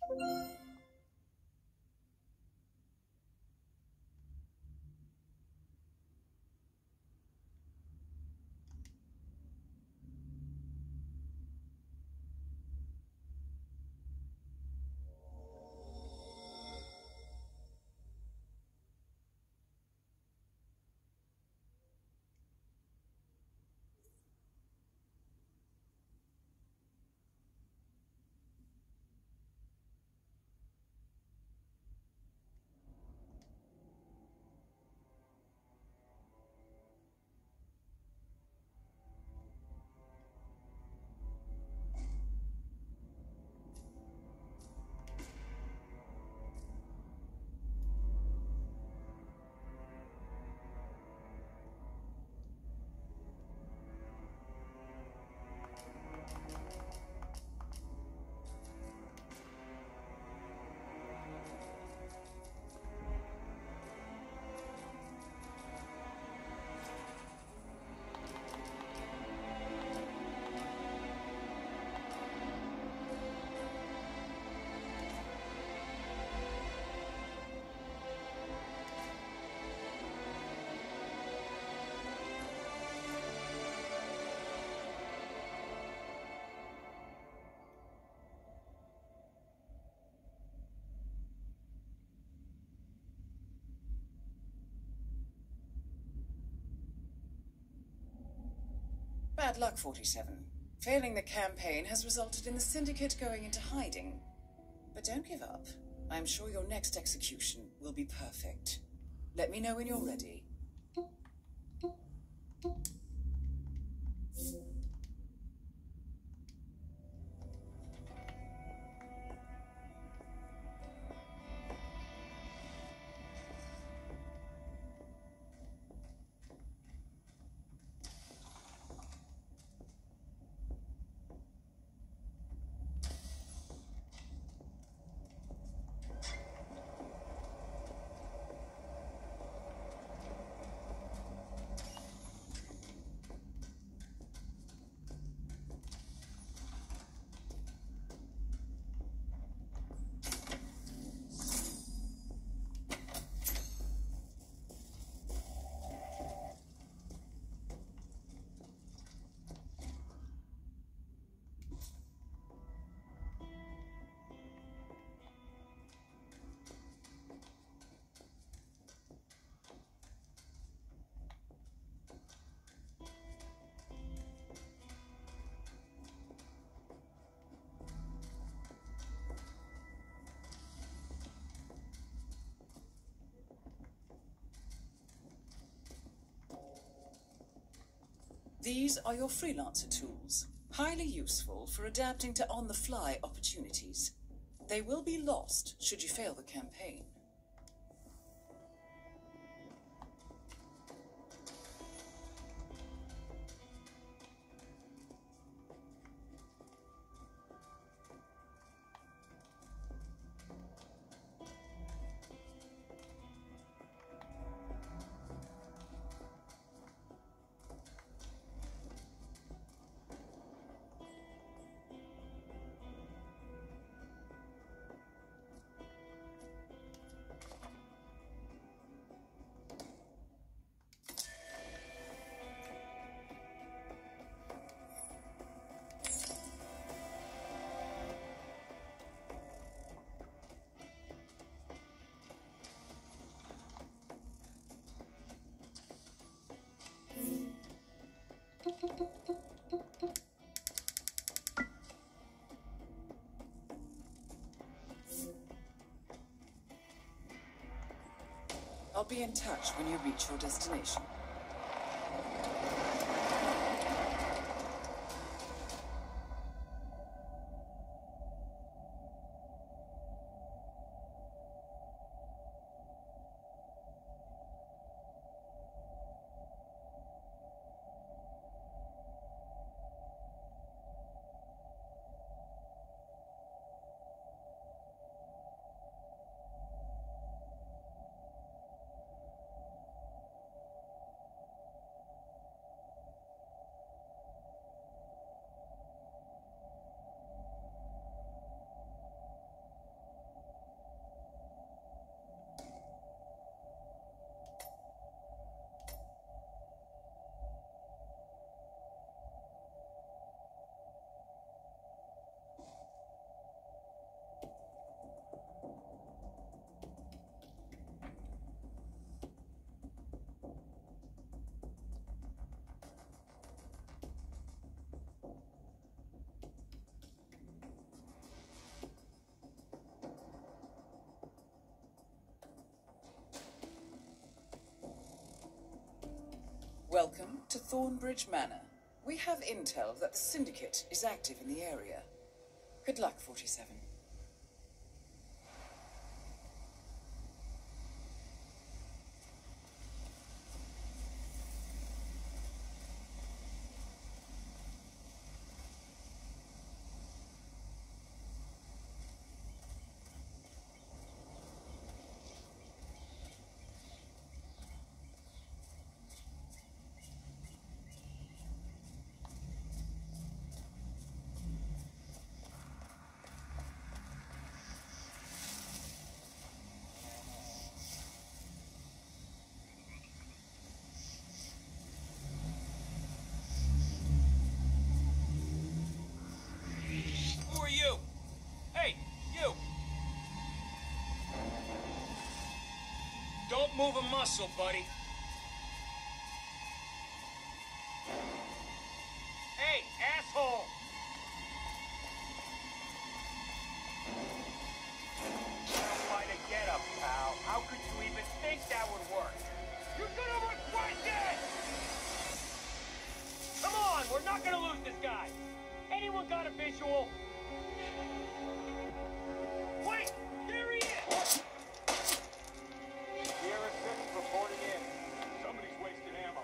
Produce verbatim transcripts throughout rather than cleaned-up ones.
Bad luck, forty-seven. Failing the campaign has resulted in the Syndicate going into hiding. But don't give up. I'm sure your next execution will be perfect. Let me know when you're ready. These are your freelancer tools, highly useful for adapting to on-the-fly opportunities. They will be lost should you fail the campaign. I'll be in touch when you reach your destination. Welcome to Thornbridge Manor. We have intel that the Syndicate is active in the area. Good luck, forty-seven. You! Hey, you! Don't move a muscle, buddy. Hey, asshole! Quite a get-up, pal. How could you even think that would work? You're gonna regret it! Come on, we're not gonna lose this guy. Anyone got a visual? Wait! There he is! Sierra six reporting in. Somebody's wasting ammo.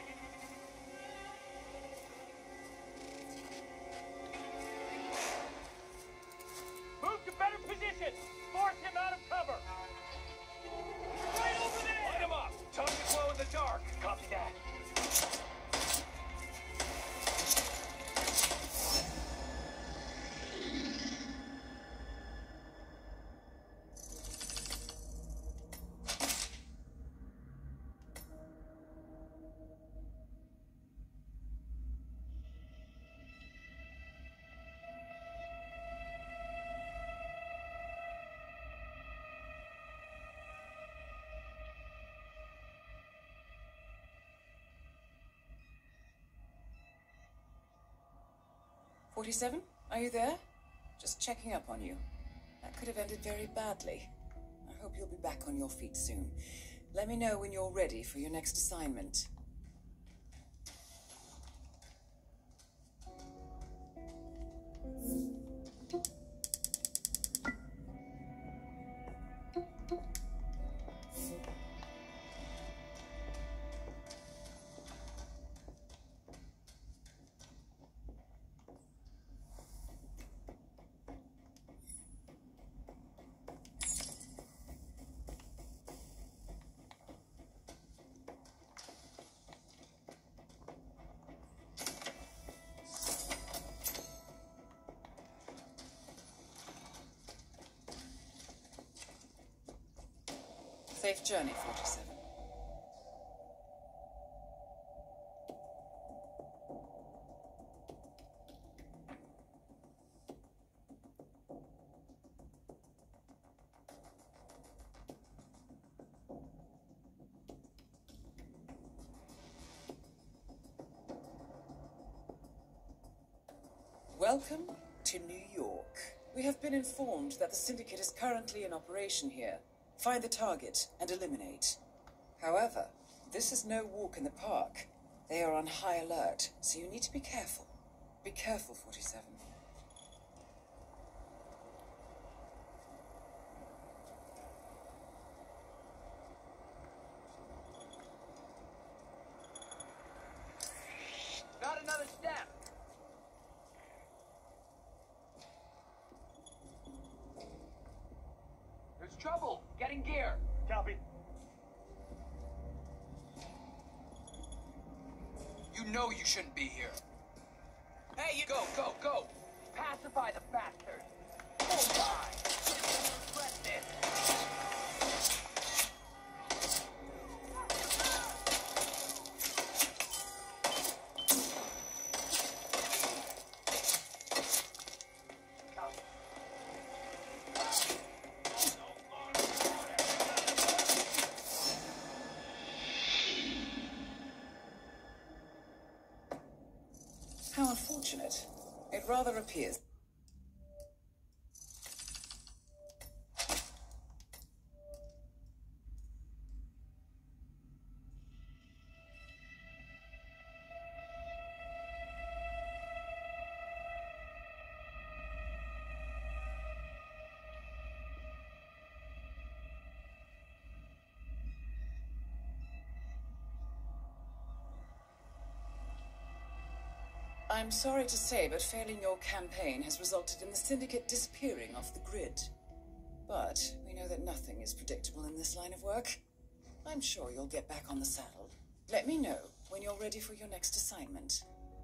Move to better position! Force him out of cover! Right over there! Light him up! Tongue is glow in the dark. Copy that. forty-seven, are you there? Just checking up on you. That could have ended very badly. I hope you'll be back on your feet soon. Let me know when you're ready for your next assignment. Safe journey, forty-seven. Welcome to New York. We have been informed that the Syndicate is currently in operation here. Find the target and eliminate. However, this is no walk in the park. They are on high alert, so you need to be careful. Be careful, forty-seven. Not another step! There's trouble! Getting gear! Copy. You know you shouldn't be here. Hey, you go, go, go! Pacify the bastard! Oh my! Regret this! How unfortunate. It rather appears. I'm sorry to say, but failing your campaign has resulted in the Syndicate disappearing off the grid. But we know that nothing is predictable in this line of work. I'm sure you'll get back on the saddle. Let me know when you're ready for your next assignment.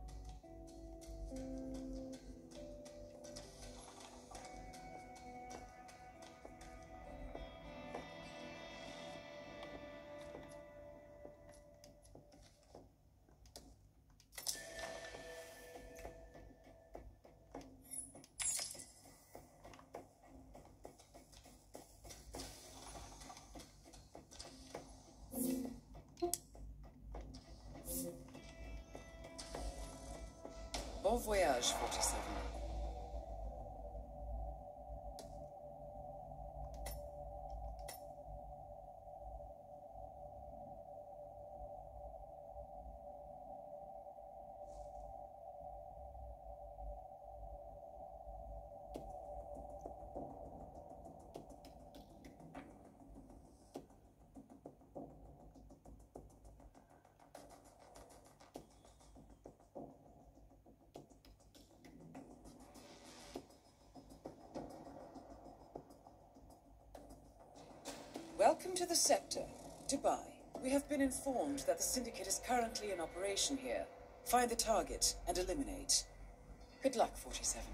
Bon voyage, forty-seven. Welcome to the Scepter, Dubai. We have been informed that the Syndicate is currently in operation here. Find the target and eliminate. Good luck, forty-seven.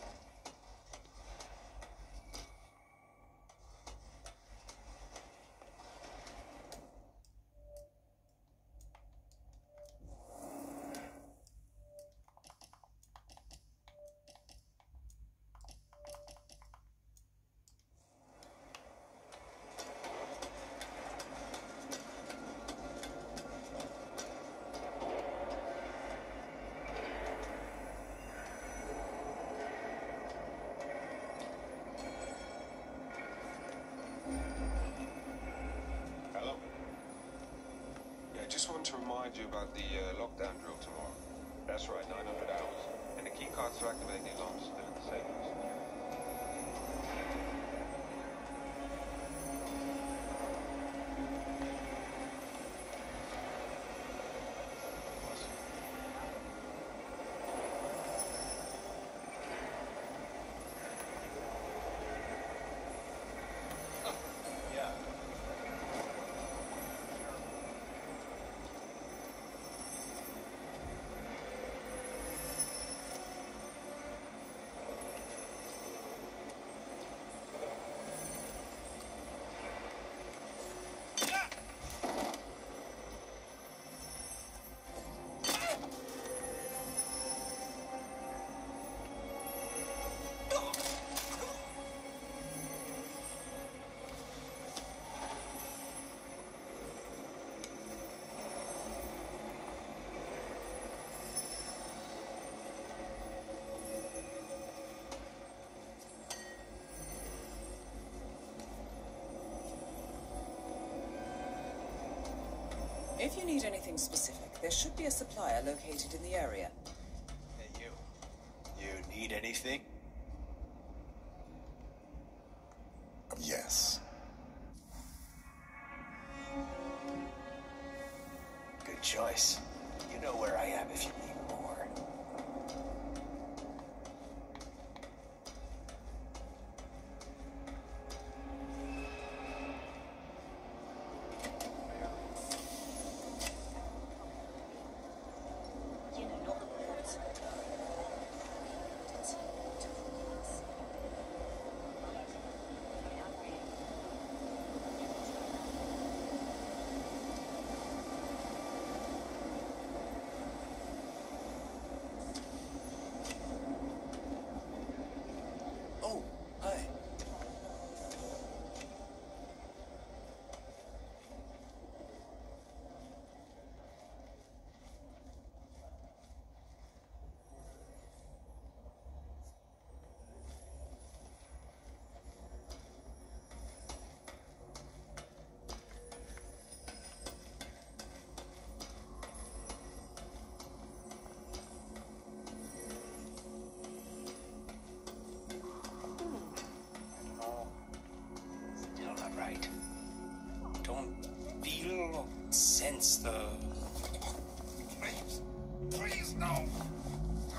Just want to remind you about the uh, lockdown drill tomorrow. That's right, nine hundred hours. And the key cards to activate the alarms still in the safe house. If you need anything specific, there should be a supplier located in the area. Hey, you. You need anything? Yes. Good choice. You know where I am if you need more. Sense the... Please, please, no.